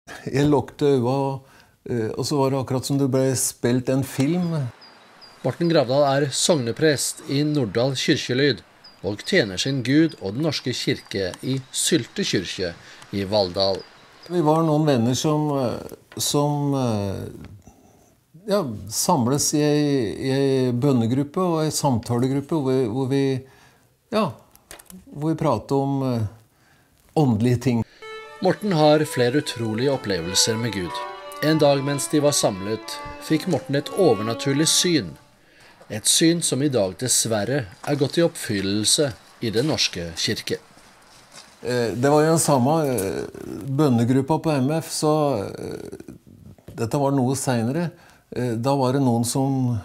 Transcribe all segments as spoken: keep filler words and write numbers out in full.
Jeg lukte øva, og så var det akkurat som det ble spilt en film. Morten Gravdal er sogneprest i Norddal kyrkjelyd, og tjener sin Gud og den norske kirke i Sylte kyrkje i Valldal. Vi var noen venner som, som ja, samles i en bønnegruppe og en samtalegruppe, hvor vi, hvor vi, ja, hvor vi prater om åndelige ting. Morten har flere utrolige opplevelser med Gud. En dag mens de var samlet, fikk Morten et overnaturlig syn. Et syn som i dag dessverre er gått i oppfyllelse i den norske kirke. Det var jo den samme bønnegruppa på M F, så dette var noe senere. Da var det noen som,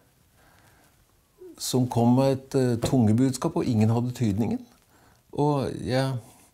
som kom med et tungebudskap, og ingen hadde tydningen. Og jeg,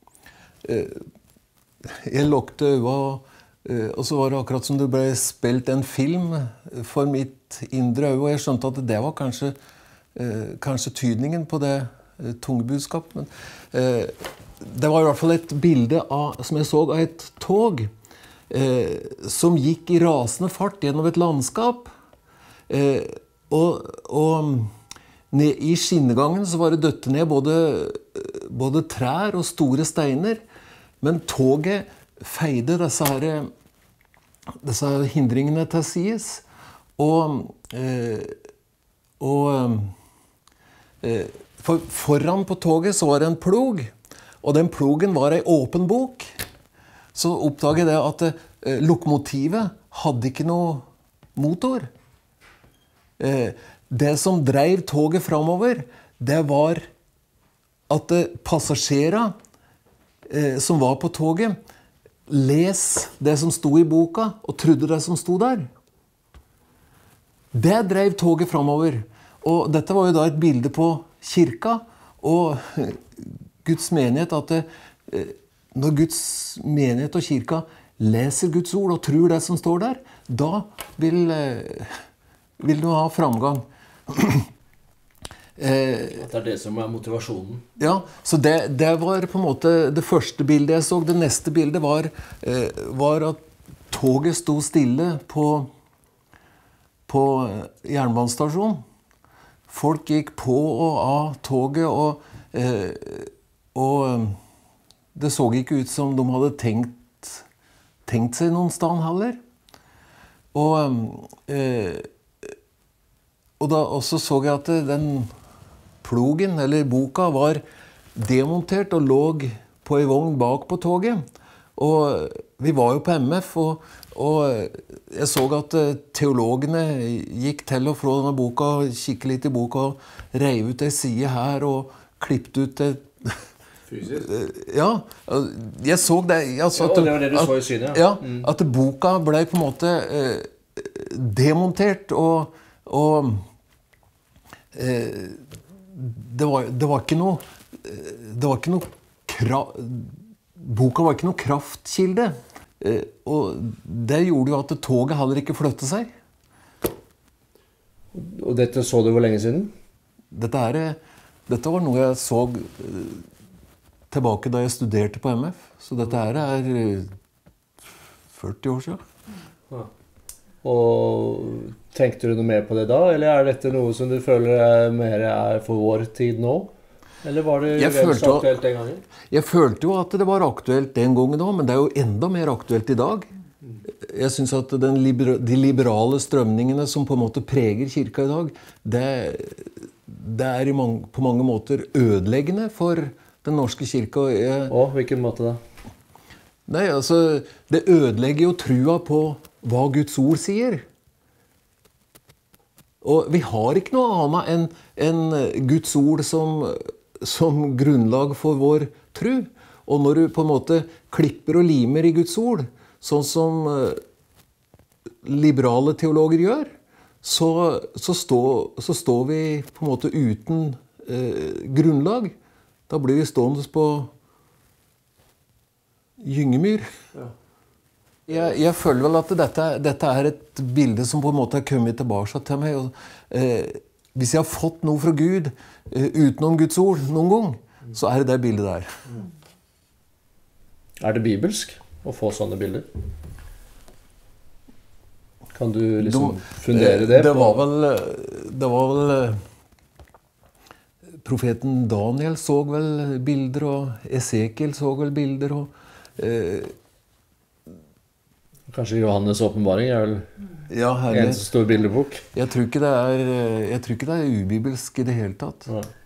jeg lukte øva, og så var det akkurat som det ble spilt en film for mitt indre øye, og jeg skjønte at det var kanskje, kanskje tydningen på det tungebudskapet. Men, det var i hvert fall et bilde av, som jeg så, av et tog eh, som gikk i rasende fart gjennom et landskap. Eh, og og ned i skinnegangen så var det dødt ned både, både trær og store steiner. Men toget feide disse, her, disse hindringene til sides. Og, eh, og eh, for, foran på toget så var det en plog. Og den plogen var en åpen bok. Så oppdaget jeg at eh, lokomotivet hadde ikke noe motor. Eh, det som drev toget framover, det var at eh, passasjerer eh, som var på toget, les det som sto i boka, og trodde det som sto der. Det drev toget framover. Og dette var jo da et bilde på kirka, og Guds menighet, at det, når Guds menighet og kirka leser Guds ord og tror det som står der, da vil, vil du ha framgang. Det er det som er motivasjonen. Ja, så det, det var på en måte det første bildet jeg så. Det neste bildet var, var at toget sto stille på, på jernbanestasjonen. Folk gikk på og av toget, og Og det så ikke ut som de hadde tenkt, tenkt seg noen sted heller. Og, eh, og da også så jeg at den plogen, eller boka, var demontert og lå på en vogn bak på toget. Og vi var jo på M F, og, og jeg så at teologene gikk til og fra denne boka, kikket litt i boka, og reiv ut en side her, og klippet ut et Fysisk? Ja, jeg så det. Jeg så at, ja, det var det du at, så i synet, ja. Ja, mm. At boka ble på en måte eh, demontert, og, og eh, det, var, det var ikke noe det var ikke noe kra, boka var ikke noe kraftkilde, eh, og det gjorde jo at toget heller ikke flyttet seg. Og dette så du hvor lenge siden? Dette, er, dette var noe jeg så tilbake da jeg studerte på M F. Så dette her er førti år siden. Ja. Og tenkte du noe mer på det da? Eller er dette noe som du føler er mer er for vår tid nå? Eller var det vel så aktuelt den gangen? Jeg følte jo at det var aktuelt den gangen også, men det er jo enda mer aktuelt i dag. Jeg synes at den libera- de liberale strømningene som på en måte preger kirka i dag, det, det er i mange, på mange måter ødeleggende for den norske kirka. Jeg, og hvilken måte da? Nei, altså, det ødelegger jo trua på hva Guds ord sier. Og vi har ikke noe annet enn, enn Guds ord som, som grunnlag for vår tru. Og når du på en måte klipper og limer i Guds ord, sånn som liberale teologer gjør, så, så, stå, så står vi på en måte uten eh, grunnlag. Da blir vi stående på gyngemyr. Ja. Jeg, jeg føler vel at dette, dette er et bilde som på en måte har kommet tilbake til meg. Og, eh, hvis jeg har fått noe fra Gud eh, utenom Guds ord noen gang, så er det det bildet der. Er det bibelsk å få sånne bilder? Kan du liksom De- fundere det, det på? var vel, det var vel profeten Daniel så vel bilder, og Esekiel så vel bilder, og eh, Kanskje Johannes' åpenbaring er vel ja, en herlig. så stor bildebok? Jeg tror ikke det er, jeg tror ikke det er ubibelsk i det hele tatt. Ja.